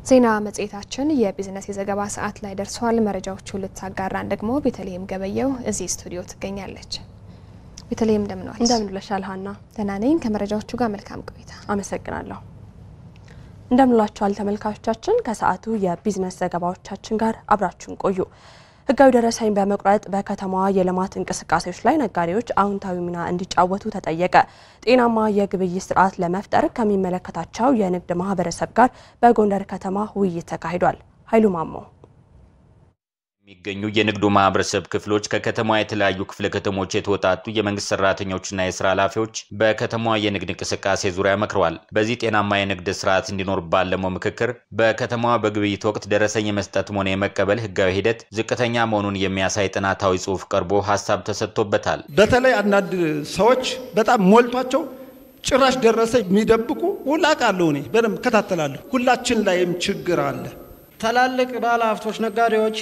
ዜና መጽሔታችን የቢዝነስ የዘገባ ሰዓት ላይ ደርሷል። መረጃዎቹ ልታጋራን ደግሞ ቤተልሔም ገበየው እዚህ ስቱዲዮ ትገኛለች። ቤተልሔም እንደምንለሻል ሀና? ደህና ነኝ። ከመረጃዎቹ ጋር መልካም ቆይታ። አመሰግናለሁ። እንደምንላችኋል ተመልካቾቻችን፣ ከሰዓቱ የቢዝነስ ዘገባዎቻችን ጋር አብራችሁን ቆዩ። ህጋዊ ደረሰኝ በመቁረጥ በከተማዋ የልማት እንቅስቃሴዎች ላይ ነጋዴዎች አዎንታዊ ሚና እንዲጫወቱ ተጠየቀ። ጤናማ የግብይት ስርዓት ለመፍጠር ከሚመለከታቸው የንግድ ማህበረሰብ ጋር በጎንደር ከተማ ውይይት ተካሂዷል። ኃይሉ ማሞ የሚገኙ የንግዱ ማህበረሰብ ክፍሎች ከከተማዋ የተለያዩ ክፍለ ከተሞች የተወጣጡ የመንግስት ሰራተኞችና የስራ ኃላፊዎች በከተማዋ የንግድ እንቅስቃሴ ዙሪያ መክረዋል። በዚህ ጤናማ የንግድ ስርዓት እንዲኖር ባለመው ምክክር በከተማዋ በግብይት ወቅት ደረሰኝ የመስጠትም ሆነ የመቀበል ህጋዊ ሂደት ዝቅተኛ መሆኑን የሚያሳይ ጥናታዊ ጽሑፍ ቀርቦ ሀሳብ ተሰጥቶበታል። በተለይ አንዳንድ ሰዎች በጣም ሞልቷቸው ጭራሽ ደረሰኝ የሚደብቁ ሁላቃለሁ እኔ በደንብ ከታተላለሁ። ሁላችን ላይም ችግር አለ። ታላልቅ ባለሀብቶች ነጋዴዎች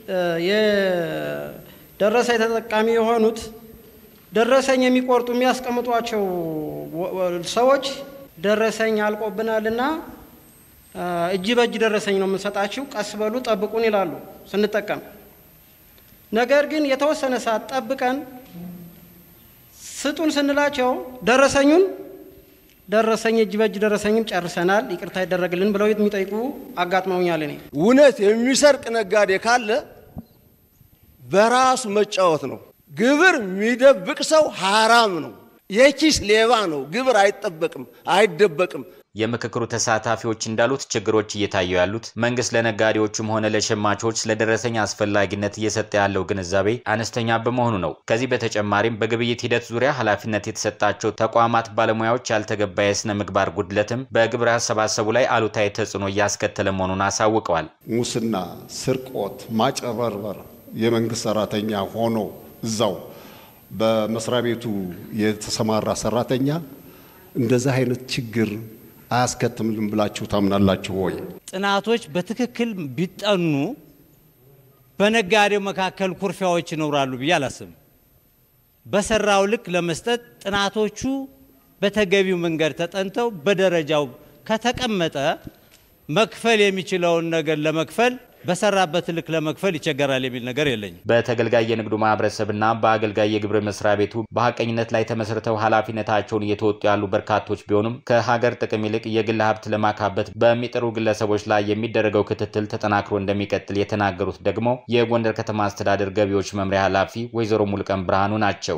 የደረሰኝ ተጠቃሚ የሆኑት ደረሰኝ የሚቆርጡ የሚያስቀምጧቸው ሰዎች ደረሰኝ አልቆብናልና እጅ በእጅ ደረሰኝ ነው የምንሰጣችሁ፣ ቀስ በሉ ጠብቁን ይላሉ ስንጠቀም። ነገር ግን የተወሰነ ሰዓት ጠብቀን ስጡን ስንላቸው ደረሰኝ እጅ በእጅ ደረሰኝም ጨርሰናል ይቅርታ ይደረግልን ብለው የሚጠይቁ አጋጥመውኛል። እኔ እውነት የሚሰርቅ ነጋዴ ካለ በራሱ መጫወት ነው። ግብር የሚደብቅ ሰው ሐራም ነው፣ የኪስ ሌባ ነው። ግብር አይደበቅም። የምክክሩ ተሳታፊዎች እንዳሉት ችግሮች እየታዩ ያሉት መንግስት ለነጋዴዎችም ሆነ ለሸማቾች ስለደረሰኝ አስፈላጊነት እየሰጠ ያለው ግንዛቤ አነስተኛ በመሆኑ ነው። ከዚህ በተጨማሪም በግብይት ሂደት ዙሪያ ኃላፊነት የተሰጣቸው ተቋማት ባለሙያዎች ያልተገባ የስነ ምግባር ጉድለትም በግብር አሰባሰቡ ላይ አሉታዊ ተጽዕኖ እያስከተለ መሆኑን አሳውቀዋል። ሙስና፣ ስርቆት፣ ማጨበርበር የመንግስት ሰራተኛ ሆኖ እዛው በመስሪያ ቤቱ የተሰማራ ሰራተኛ እንደዚህ አይነት ችግር አያስከትምልም ብላችሁ ታምናላችሁ ወይ? ጥናቶች በትክክል ቢጠኑ በነጋዴው መካከል ኩርፊያዎች ይኖራሉ ብዬ አላስብም። በሰራው ልክ ለመስጠት ጥናቶቹ በተገቢው መንገድ ተጠንተው በደረጃው ከተቀመጠ መክፈል የሚችለውን ነገር ለመክፈል በሰራበት ልክ ለመክፈል ይቸገራል የሚል ነገር የለኝም። በተገልጋይ የንግዱ ማህበረሰብና በአገልጋይ የግብር መስሪያ ቤቱ በሐቀኝነት ላይ ተመስርተው ኃላፊነታቸውን እየተወጡ ያሉ በርካቶች ቢሆኑም ከሀገር ጥቅም ይልቅ የግል ሀብት ለማካበት በሚጥሩ ግለሰቦች ላይ የሚደረገው ክትትል ተጠናክሮ እንደሚቀጥል የተናገሩት ደግሞ የጎንደር ከተማ አስተዳደር ገቢዎች መምሪያ ኃላፊ ወይዘሮ ሙልቀን ብርሃኑ ናቸው።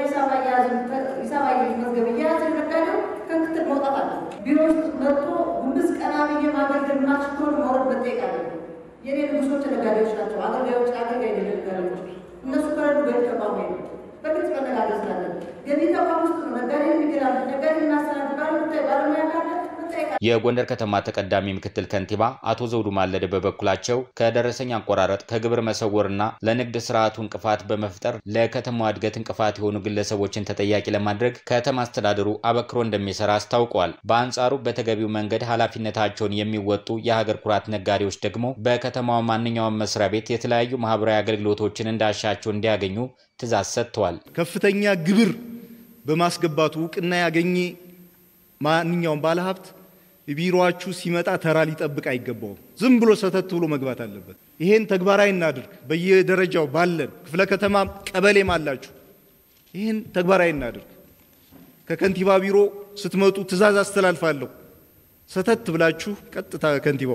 የኔ ንጉሶች ነጋዴዎች ናቸው። አገልጋዮች ነጋዴዎች እነሱ ከረዱ ገቢ ተቋም ነው። በግልጽ መነጋገር ስላለን ገቢ ተቋም ውስጥ ነጋዴ የሚገላል ነጋዴ እናስተናግድ ባለሙያ ካለ የጎንደር ከተማ ተቀዳሚ ምክትል ከንቲባ አቶ ዘውዱ ማለደ በበኩላቸው ከደረሰኝ አቆራረጥ ከግብር መሰወርና ለንግድ ስርዓቱ እንቅፋት በመፍጠር ለከተማዋ እድገት እንቅፋት የሆኑ ግለሰቦችን ተጠያቂ ለማድረግ ከተማ አስተዳደሩ አበክሮ እንደሚሰራ አስታውቀዋል። በአንጻሩ በተገቢው መንገድ ኃላፊነታቸውን የሚወጡ የሀገር ኩራት ነጋዴዎች ደግሞ በከተማው ማንኛውም መስሪያ ቤት የተለያዩ ማህበራዊ አገልግሎቶችን እንዳሻቸው እንዲያገኙ ትዕዛዝ ሰጥተዋል። ከፍተኛ ግብር በማስገባቱ እውቅና ያገኘ ማንኛውም ባለሀብት ቢሮአችሁ ሲመጣ ተራ ሊጠብቅ አይገባውም። ዝም ብሎ ሰተት ብሎ መግባት አለበት። ይሄን ተግባራዊ እናድርግ። በየደረጃው ባለን ክፍለ ከተማ ቀበሌም አላችሁ፣ ይሄን ተግባራዊ እናድርግ። ከከንቲባ ቢሮ ስትመጡ ትዕዛዝ አስተላልፋለሁ። ሰተት ብላችሁ ቀጥታ ከንቲባው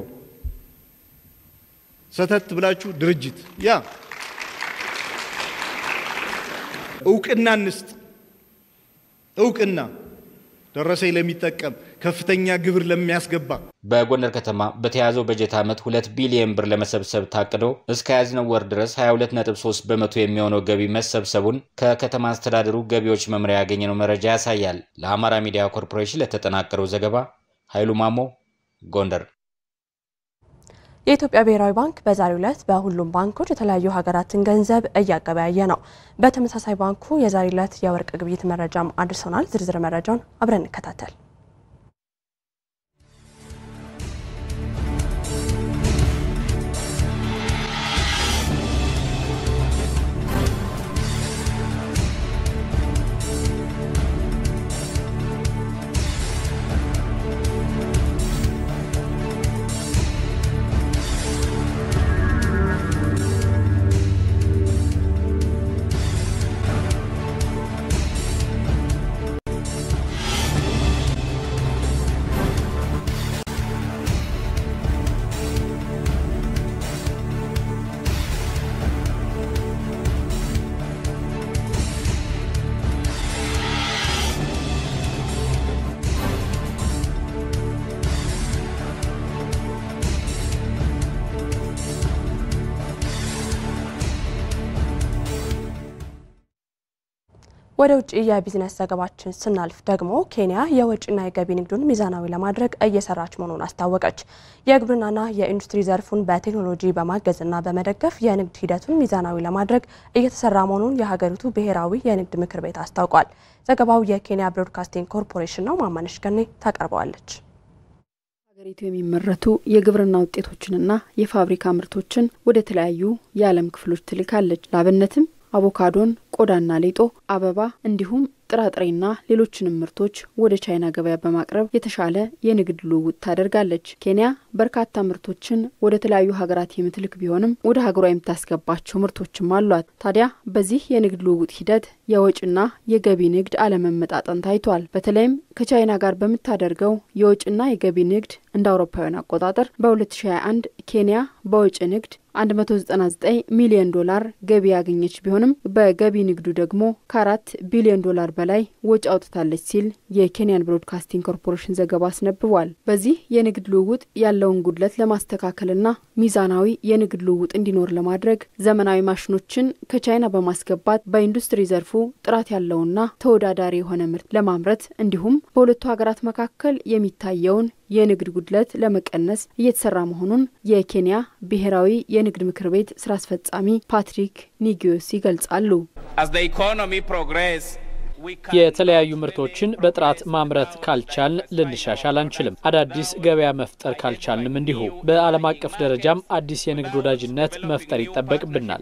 ሰተት ብላችሁ ድርጅት እውቅና እንስጥ። እውቅና ደረሰኝ ለሚጠቀም ከፍተኛ ግብር ለሚያስገባ በጎንደር ከተማ በተያዘው በጀት ዓመት 2 ቢሊዮን ብር ለመሰብሰብ ታቅዶ እስከ ያዝነው ወር ድረስ 22.3 በመቶ የሚሆነው ገቢ መሰብሰቡን ከከተማ አስተዳደሩ ገቢዎች መምሪያ ያገኘነው መረጃ ያሳያል። ለአማራ ሚዲያ ኮርፖሬሽን ለተጠናቀረው ዘገባ ኃይሉ ማሞ ጎንደር። የኢትዮጵያ ብሔራዊ ባንክ በዛሬው ዕለት በሁሉም ባንኮች የተለያዩ ሀገራትን ገንዘብ እያገበያየ ነው። በተመሳሳይ ባንኩ የዛሬው ዕለት የወርቅ ግብይት መረጃም አድርሶናል። ዝርዝር መረጃውን አብረን እንከታተል። ወደ ውጪ የቢዝነስ ዘገባችን ስናልፍ ደግሞ ኬንያ የወጪና የገቢ ንግዱን ሚዛናዊ ለማድረግ እየሰራች መሆኑን አስታወቀች። የግብርናና የኢንዱስትሪ ዘርፉን በቴክኖሎጂ በማገዝና በመደገፍ የንግድ ሂደቱን ሚዛናዊ ለማድረግ እየተሰራ መሆኑን የሀገሪቱ ብሔራዊ የንግድ ምክር ቤት አስታውቋል። ዘገባው የኬንያ ብሮድካስቲንግ ኮርፖሬሽን ነው። ማማነሽ ገኔ ታቀርበዋለች። ሀገሪቱ የሚመረቱ የግብርና ውጤቶችንና የፋብሪካ ምርቶችን ወደ ተለያዩ የዓለም ክፍሎች ትልካለች። ላብነትም አቮካዶን፣ ቆዳና ሌጦ፣ አበባ እንዲሁም ጥራጥሬና ሌሎችንም ምርቶች ወደ ቻይና ገበያ በማቅረብ የተሻለ የንግድ ልውውጥ ታደርጋለች። ኬንያ በርካታ ምርቶችን ወደ ተለያዩ ሀገራት የምትልክ ቢሆንም ወደ ሀገሯ የምታስገባቸው ምርቶችም አሏት። ታዲያ በዚህ የንግድ ልውውጥ ሂደት የወጪና የገቢ ንግድ አለመመጣጠን ታይቷል። በተለይም ከቻይና ጋር በምታደርገው የወጪና የገቢ ንግድ እንደ አውሮፓውያን አቆጣጠር በ2021 ኬንያ በወጪ ንግድ $199 ሚሊዮን ገቢ ያገኘች ቢሆንም በገቢ ንግዱ ደግሞ ከ4 ቢሊዮን ዶላር በላይ ወጪ አውጥታለች ሲል የኬንያን ብሮድካስቲንግ ኮርፖሬሽን ዘገባ አስነብቧል። በዚህ የንግድ ልውውጥ ያለውን ጉድለት ለማስተካከልና ሚዛናዊ የንግድ ልውውጥ እንዲኖር ለማድረግ ዘመናዊ ማሽኖችን ከቻይና በማስገባት በኢንዱስትሪ ዘርፉ ጥራት ያለውና ተወዳዳሪ የሆነ ምርት ለማምረት እንዲሁም በሁለቱ ሀገራት መካከል የሚታየውን የንግድ ጉድለት ለመቀነስ እየተሰራ መሆኑን የኬንያ ብሔራዊ የንግድ ምክር ቤት ስራ አስፈጻሚ ፓትሪክ ኒጊዮስ ይገልጻሉ። የተለያዩ ምርቶችን በጥራት ማምረት ካልቻልን ልንሻሻል አንችልም። አዳዲስ ገበያ መፍጠር ካልቻልንም እንዲሁ በዓለም አቀፍ ደረጃም አዲስ የንግድ ወዳጅነት መፍጠር ይጠበቅብናል።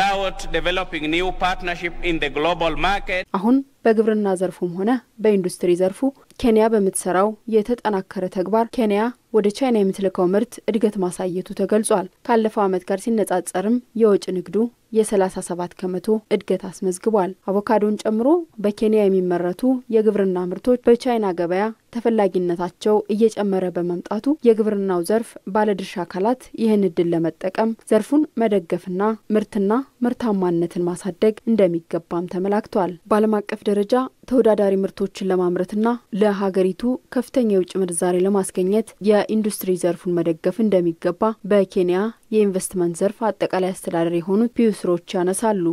አሁን በግብርና ዘርፉም ሆነ በኢንዱስትሪ ዘርፉ ኬንያ በምትሰራው የተጠናከረ ተግባር ኬንያ ወደ ቻይና የምትልከው ምርት እድገት ማሳየቱ ተገልጿል። ካለፈው ዓመት ጋር ሲነጻጸርም የወጪ ንግዱ የ37% እድገት አስመዝግቧል። አቮካዶን ጨምሮ በኬንያ የሚመረቱ የግብርና ምርቶች በቻይና ገበያ ተፈላጊነታቸው እየጨመረ በመምጣቱ የግብርናው ዘርፍ ባለድርሻ አካላት ይህን እድል ለመጠቀም ዘርፉን መደገፍና ምርትና ምርታማነትን ማሳደግ እንደሚገባም ተመላክቷል። በዓለም አቀፍ ደረጃ ተወዳዳሪ ምርቶችን ለማምረትና ለሀገሪቱ ከፍተኛ የውጭ ምንዛሬ ለማስገኘት የኢንዱስትሪ ዘርፉን መደገፍ እንደሚገባ በኬንያ የኢንቨስትመንት ዘርፍ አጠቃላይ አስተዳዳሪ የሆኑት ፒዩስሮች ያነሳሉ።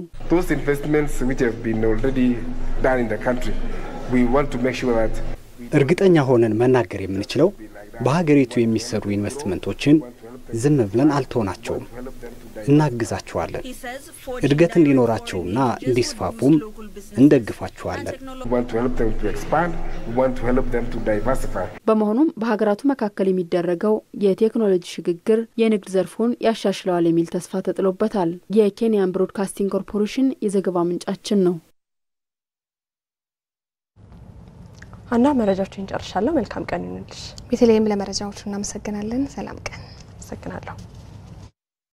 እርግጠኛ ሆነን መናገር የምንችለው በሀገሪቱ የሚሰሩ ኢንቨስትመንቶችን ዝም ብለን አልተውናቸውም፣ እናግዛቸዋለን። እድገት እንዲኖራቸውና እንዲስፋፉም እንደግፋቸዋለን። በመሆኑም በሀገራቱ መካከል የሚደረገው የቴክኖሎጂ ሽግግር የንግድ ዘርፉን ያሻሽለዋል የሚል ተስፋ ተጥሎበታል። የኬንያን ብሮድካስቲንግ ኮርፖሬሽን የዘገባ ምንጫችን ነው። አና መረጃዎችን ጨርሻለሁ። መልካም ቀን ይሁንልሽ። በተለይም ለመረጃዎቹ እናመሰግናለን። ሰላም ቀን። አመሰግናለሁ።